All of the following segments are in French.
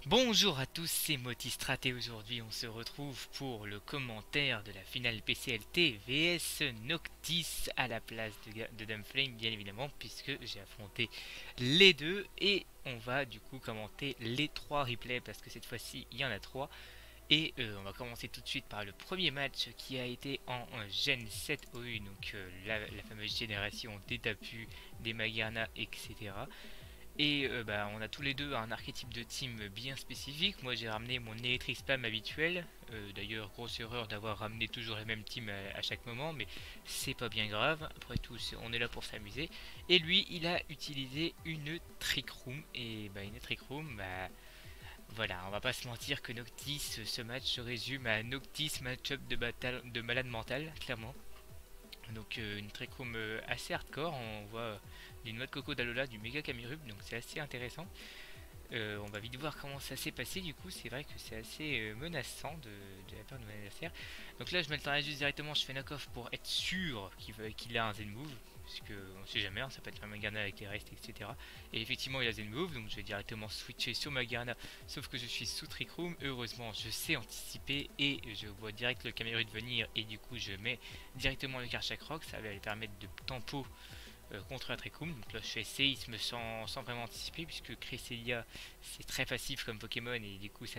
Bonjour à tous, c'est Motistrat et aujourd'hui on se retrouve pour le commentaire de la finale PCLT vs Noctis à la place de Dumflame bien évidemment puisque j'ai affronté les deux et on va du coup commenter les trois replays parce que cette fois-ci il y en a trois et on va commencer tout de suite par le premier match qui a été en Gen 7 OU donc la fameuse génération des Tapu, des Magarna etc. Et on a tous les deux un archétype de team bien spécifique. Moi j'ai ramené mon Electric Spam habituel. D'ailleurs, grosse erreur d'avoir ramené toujours les mêmes teams à chaque moment, mais c'est pas bien grave. Après tout, on est là pour s'amuser. Et lui, il a utilisé une Trick Room. Et une Trick Room, voilà, on va pas se mentir que Noctis, ce match se résume à Noctis match-up de malade mental, clairement. Donc une Trick Room assez hardcore. On voit du noix de coco d'Alola, du méga Camerupt, donc c'est assez intéressant. On va vite voir comment ça s'est passé. Du coup, c'est vrai que c'est assez menaçant de la part de mon adversaire. Donc là, je mets le temps juste directement. Je fais knock-off pour être sûr qu'il a un Zen Move. Parce qu'on sait jamais, hein, ça peut être un Magarna avec les restes, etc. Et effectivement, il a Zen Move. Donc je vais directement switcher sur Magarna. Sauf que je suis sous Trick Room. Heureusement, je sais anticiper. Et je vois direct le Camerupt venir. Et du coup, je mets directement le Karchak Rock. Ça va lui permettre de tempo contre la Trick Room. Donc là je fais séisme sans vraiment anticiper puisque Cresselia c'est très passif comme Pokémon et du coup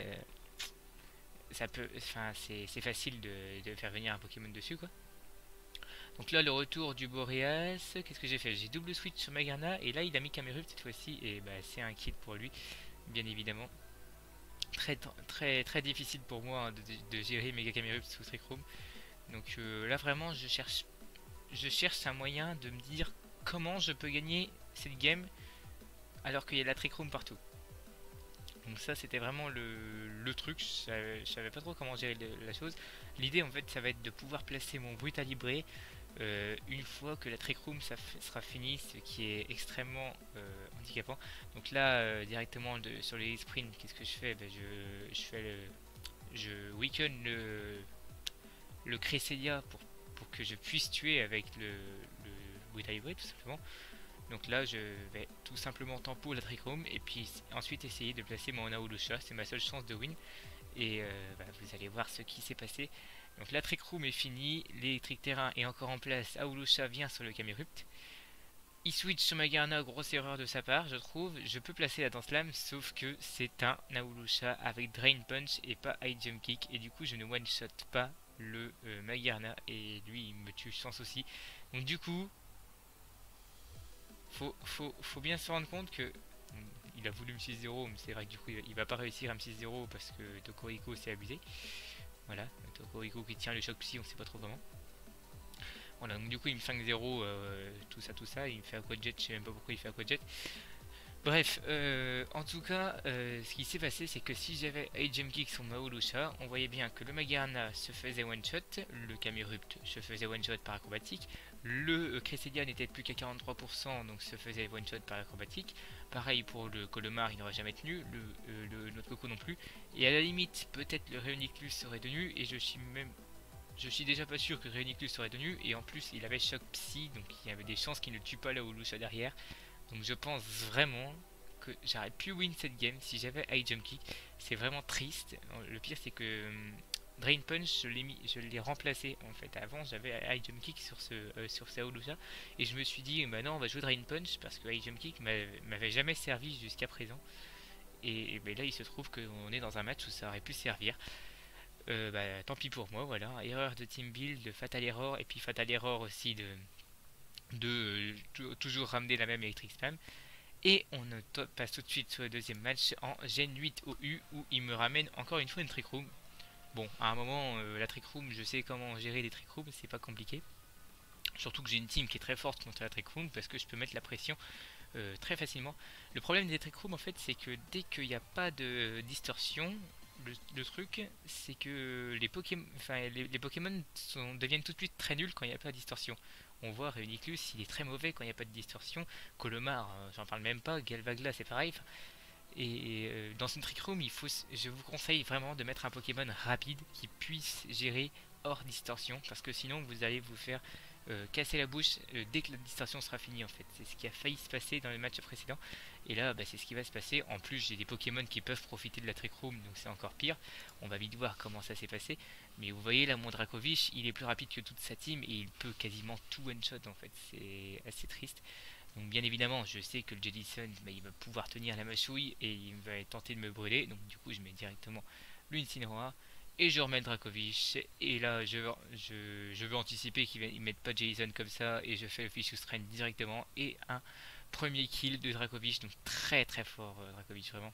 ça peut, enfin c'est facile de faire venir un Pokémon dessus quoi. Donc là le retour du Boreas, qu'est-ce que j'ai fait? J'ai double switch sur Magarna et là il a mis Camerupt cette fois-ci et c'est un kill pour lui bien évidemment. Très difficile pour moi hein, de gérer Mega Camerupt sous Trick Room. Donc là vraiment je cherche un moyen de me dire comment je peux gagner cette game alors qu'il y a la trick room partout. Donc ça c'était vraiment le truc, je savais pas trop comment gérer la chose. L'idée en fait ça va être de pouvoir placer mon Brutalibré une fois que la trick room sera finie, ce qui est extrêmement handicapant. Donc là directement sur les sprints, qu'est-ce que je fais? Je weaken le Cresselia pour que je puisse tuer avec le Brutalibré tout simplement. Donc là, je vais tout simplement tempo la Trick Room et puis ensuite essayer de placer mon Aolusha. C'est ma seule chance de win. Et vous allez voir ce qui s'est passé. Donc la Trick Room est finie, l'électrique terrain est encore en place. Aolusha vient sur le Camerupt. Il switch sur Magarna, grosse erreur de sa part, je trouve. Je peux placer la Dance Slam, sauf que c'est un Aolusha avec Drain Punch et pas High Jump Kick. Et du coup, je ne one-shot pas le Magarna et lui, il me tue sans souci. Donc du coup, faut bien se rendre compte que il a voulu M6-0, mais c'est vrai que du coup il va pas réussir à M6-0 parce que Tokoriko s'est abusé. Voilà, Tokoriko qui tient le choc psy, on sait pas trop comment. Voilà, donc du coup il me 5-0, tout ça, il me fait Aquajet, je sais même pas pourquoi il fait Aquajet. Bref, en tout cas, ce qui s'est passé, c'est que si j'avais Jump Kick sur Maolusha, on voyait bien que le Magarna se faisait one-shot, le Camerupt se faisait one-shot par acrobatique, le Cresselia n'était plus qu'à 43%, donc se faisait one-shot par acrobatique. Pareil pour le Colomar, il n'aurait jamais tenu, notre Coco non plus. Et à la limite, peut-être le Reuniclus serait tenu, et je suis déjà pas sûr que Reuniclus serait tenu, et en plus il avait choc psy, donc il y avait des chances qu'il ne tue pas la Hulucha derrière. Donc je pense vraiment que j'aurais pu win cette game si j'avais High Jump Kick. C'est vraiment triste. Le pire c'est que Drain Punch je l'ai remplacé en fait. Avant j'avais High Jump Kick sur Saoluja et je me suis dit bah non on va jouer Drain Punch parce que High Jump Kick m'avait jamais servi jusqu'à présent. Et là il se trouve qu'on est dans un match où ça aurait pu servir. Tant pis pour moi voilà. Erreur de team build, fatal error et puis fatal error aussi de toujours ramener la même Electric Spam. Et on passe tout de suite sur le deuxième match en Gen 8 OU où il me ramène encore une fois une Trick Room. Bon, à un moment, la Trick Room, je sais comment gérer les Trick Rooms, c'est pas compliqué. Surtout que j'ai une team qui est très forte contre la Trick Room parce que je peux mettre la pression très facilement. Le problème des Trick Rooms en fait, c'est que dès qu'il n'y a pas de distorsion, le truc, c'est que les Pokémon deviennent tout de suite très nuls quand il n'y a pas de distorsion. On voit Reuniclus, il est très mauvais quand il n'y a pas de distorsion. Colomar, j'en parle même pas. Galvagla, c'est pareil. Et dans une Trick Room, je vous conseille vraiment de mettre un Pokémon rapide qui puisse gérer hors distorsion, parce que sinon vous allez vous faire casser la bouche dès que la distraction sera finie en fait. C'est ce qui a failli se passer dans le match précédent. Et là, c'est ce qui va se passer. En plus, j'ai des Pokémon qui peuvent profiter de la Trick Room, donc c'est encore pire. On va vite voir comment ça s'est passé. Mais vous voyez là, mon Dracovish, il est plus rapide que toute sa team et il peut quasiment tout one-shot en fait. C'est assez triste. Donc bien évidemment, je sais que le Jedison, il va pouvoir tenir la mâchouille et il va tenter de me brûler. Donc du coup, je mets directement l'Incineroar et je remets le Dracovish. Et là, je veux anticiper qu'il ne mette pas Jason comme ça et je fais le Vicious Strain directement et un premier kill de Dracovish. Donc très très fort Dracovish vraiment.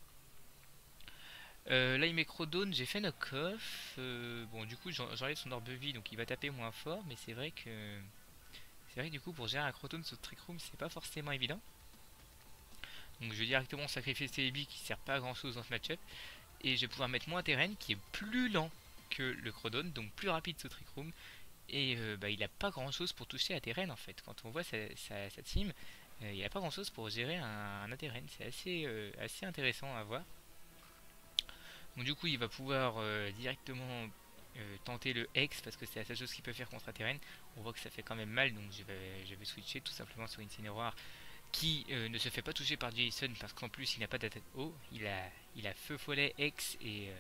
Là il met Crodone, j'ai fait knock-off. Bon du coup j'enlève son orbe vie donc il va taper moins fort, mais c'est vrai que du coup pour gérer un Crodone sur Trick Room c'est pas forcément évident. Donc je vais directement sacrifier Celebi qui sert pas à grand chose dans ce match-up. Et je vais pouvoir mettre moins Terrain qui est plus lent que le Crodone, donc plus rapide sous Trick Room. Et il a pas grand chose pour toucher à Terrain en fait. Quand on voit sa team, il a pas grand chose pour gérer un Terrain. C'est assez intéressant à voir. Donc du coup il va pouvoir directement tenter le Hex parce que c'est la seule chose qu'il peut faire contre un terrain. On voit que ça fait quand même mal, donc je vais switcher tout simplement sur Incineroar qui ne se fait pas toucher par Jason parce qu'en plus il n'a pas d'attaque haut. Il a Feu Follet, Hex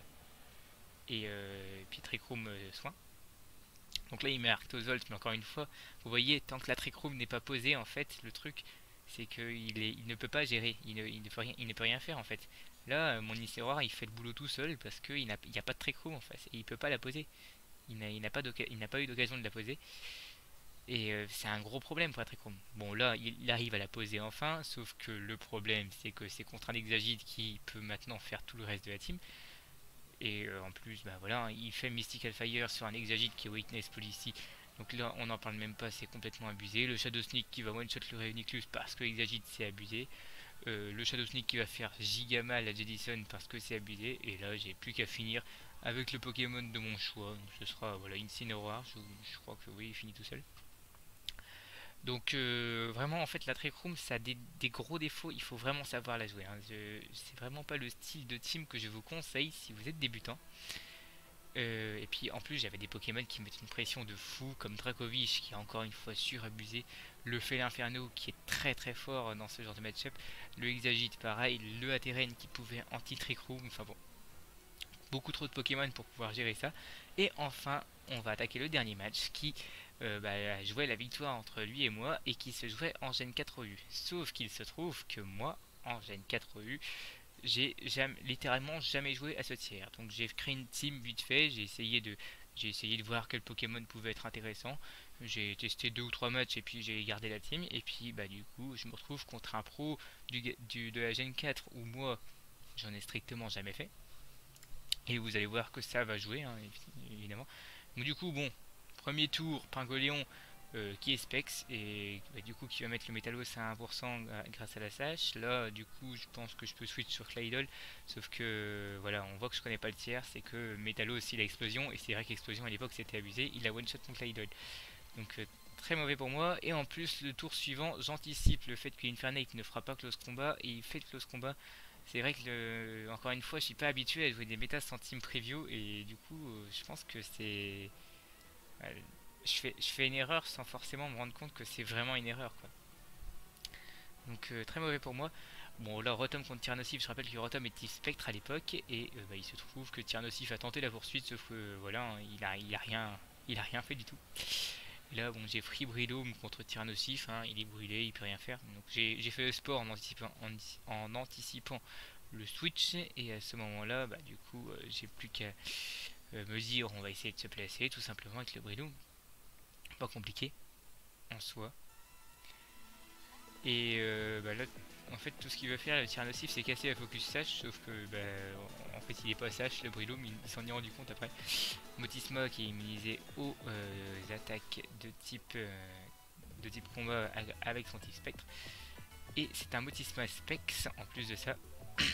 et puis Trick Room soin. Donc là il met Arctozolt, mais encore une fois, vous voyez, tant que la Trick Room n'est pas posée, en fait, le truc c'est qu'il ne peut pas gérer, il ne peut rien faire en fait. Là, mon Incineroar il fait le boulot tout seul parce qu'il n'y a pas de Trick Room en face et il peut pas la poser. Il n'a pas eu d'occasion de la poser. Et c'est un gros problème pour la Trick Room. Bon là, il arrive à la poser enfin, sauf que le problème c'est que c'est contre un Exagite qui peut maintenant faire tout le reste de la team. Et en plus, voilà, il fait Mystical Fire sur un Exagite qui est Weakness Policy. Donc là, on n'en parle même pas, c'est complètement abusé. Le Shadow Sneak qui va one-shot le Reuniclus parce que Exagite c'est abusé. Le Shadow Sneak qui va faire giga mal à Jedison parce que c'est abusé. Et là, j'ai plus qu'à finir avec le Pokémon de mon choix. Donc ce sera voilà, Incineroar. Je crois que oui, il finit tout seul. Donc vraiment en fait la Trick Room ça a des gros défauts, il faut vraiment savoir la jouer. Hein. C'est vraiment pas le style de team que je vous conseille si vous êtes débutant. Et puis en plus j'avais des Pokémon qui mettent une pression de fou comme Dracovish qui est encore une fois surabusé, le Félin Inferno qui est très très fort dans ce genre de match-up, le Exagite pareil, le Aterène qui pouvait anti-Trick Room, enfin bon, beaucoup trop de Pokémon pour pouvoir gérer ça. Et enfin on va attaquer le dernier match qui jouait la victoire entre lui et moi et qui se jouait en Gen 4 EU. Sauf qu'il se trouve que moi, en Gen 4 EU, j'ai littéralement jamais joué à ce tiers. Donc j'ai créé une team vite fait, j'ai essayé de voir quel Pokémon pouvait être intéressant. J'ai testé 2 ou 3 matchs et puis j'ai gardé la team. Et puis du coup je me retrouve contre un pro de la Gen 4 où moi j'en ai strictement jamais fait. Et vous allez voir que ça va jouer hein, évidemment. Donc du coup bon, premier tour, Pingoléon qui est Specs et du coup qui va mettre le Métalos à 1% grâce à la sache. Là du coup je pense que je peux switch sur Claydol, sauf que voilà on voit que je connais pas le tiers, c'est que Métalos il a explosion et c'est vrai qu'explosion à l'époque c'était abusé, il a one shot mon Claydol. Donc très mauvais pour moi et en plus le tour suivant j'anticipe le fait qu'Infernate ne fera pas close combat et il fait le close combat. C'est vrai que encore une fois je suis pas habitué à jouer des métas sans team preview et du coup je pense que c'est je fais une erreur sans forcément me rendre compte que c'est vraiment une erreur quoi. Donc très mauvais pour moi. Bon là Rotom contre Tyrannosif, je rappelle que Rotom est type Spectre à l'époque et il se trouve que Tyrannosif a tenté la poursuite sauf que voilà hein, il a rien fait du tout. Et là bon j'ai Free Bridome contre Tyrannosif, hein, il est brûlé, il peut rien faire. Donc j'ai fait le sport en anticipant le switch et à ce moment là du coup j'ai plus qu'à me dire on va essayer de se placer tout simplement avec le Bridome. Pas compliqué en soi. Et là, en fait, tout ce qu'il veut faire, le tir nocif, c'est casser la focus sache, sauf que en fait, il est pas sache, le Bridome, il s'en est rendu compte après. Motisma qui est immunisé aux attaques de type combat avec son type spectre. Et c'est un Motisma Specs en plus de ça.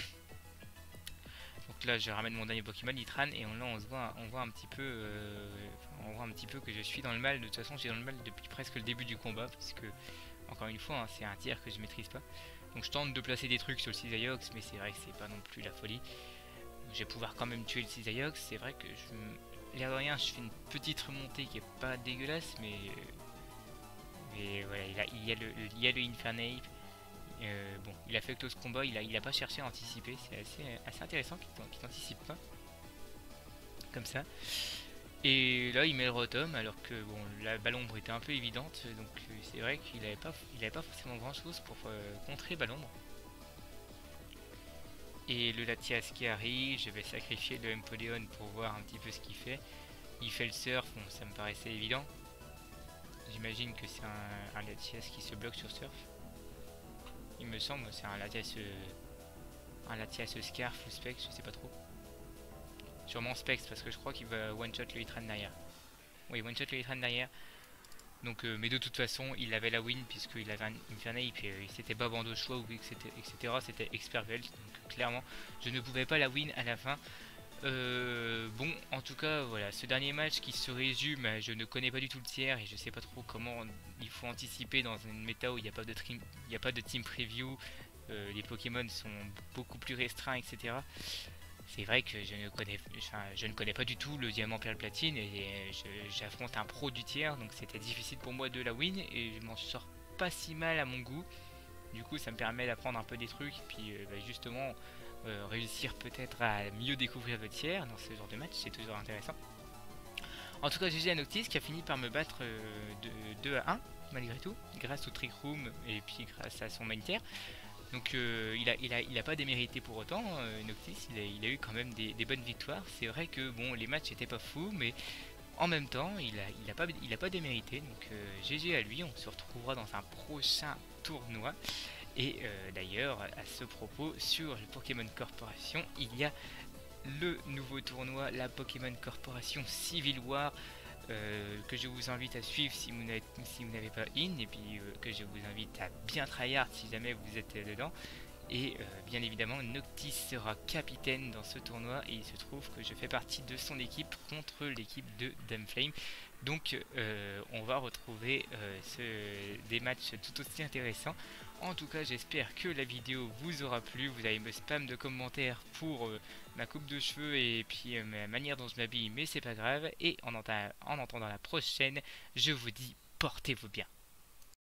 Donc là, je ramène mon dernier Pokémon, Litran, et là, on voit un petit peu, on voit un petit peu que je suis dans le mal. De toute façon, je suis dans le mal depuis presque le début du combat, parce que encore une fois, hein, c'est un tiers que je maîtrise pas. Donc je tente de placer des trucs sur le Cisaiox, mais c'est vrai que c'est pas non plus la folie. Je vais pouvoir quand même tuer le Cisaiox. C'est vrai que l'air de rien, je fais une petite remontée qui est pas dégueulasse, mais Mais voilà, il y a le Infernape. Bon, il a fait Close Combat, il a pas cherché à anticiper. C'est assez intéressant qu'il t'anticipe pas. Comme ça. Et là, il met le Rotom, alors que bon, la Ballombre était un peu évidente. Donc c'est vrai qu'il avait pas forcément grand chose pour contrer Ballombre. Et le Latias qui arrive, je vais sacrifier le Empoleon pour voir un petit peu ce qu'il fait. Il fait le surf, bon, ça me paraissait évident. J'imagine que c'est un Latias qui se bloque sur surf. Il me semble, c'est un Latias Scarf ou Specs, je sais pas trop. Sûrement Specs parce que je crois qu'il va one shot le Hitran derrière. Oui, one shot le Hitran derrière. Donc, mais de toute façon, il avait la win puisqu'il avait un Infernape et il s'était pas bandeau choix ou etc. C'était Expert Belt. Donc clairement, je ne pouvais pas la win à la fin. Bon, en tout cas, voilà, ce dernier match qui se résume, je ne connais pas du tout le tiers et je sais pas trop comment il faut anticiper dans une méta où il n'y a pas de team preview, les Pokémon sont beaucoup plus restreints, etc. C'est vrai que je ne connais pas du tout le diamant perle platine et j'affronte un pro du tiers, donc c'était difficile pour moi de la win et je m'en sors pas si mal à mon goût. Du coup, ça me permet d'apprendre un peu des trucs et puis justement réussir peut-être à mieux découvrir le tiers dans ce genre de match, c'est toujours intéressant. En tout cas, GG à Noctis qui a fini par me battre de 2 à 1 malgré tout, grâce au Trick Room et puis grâce à son main tier. Donc il a pas démérité pour autant, Noctis, il a eu quand même des bonnes victoires. C'est vrai que bon, les matchs étaient pas fous, mais en même temps, il a pas démérité. Donc GG à lui, on se retrouvera dans un prochain tournoi. Et d'ailleurs, à ce propos, sur le Pokémon Corporation, il y a le nouveau tournoi, la Pokémon Corporation Civil War, que je vous invite à suivre si vous n'avez pas in, et puis que je vous invite à bien tryhard si jamais vous êtes dedans. Et bien évidemment, Noctis sera capitaine dans ce tournoi et il se trouve que je fais partie de son équipe contre l'équipe de Damflame. Donc on va retrouver des matchs tout aussi intéressants. En tout cas, j'espère que la vidéo vous aura plu. Vous allez me spam de commentaires pour ma coupe de cheveux et puis ma manière dont je m'habille, mais c'est pas grave. Et en attendant la prochaine, je vous dis portez-vous bien.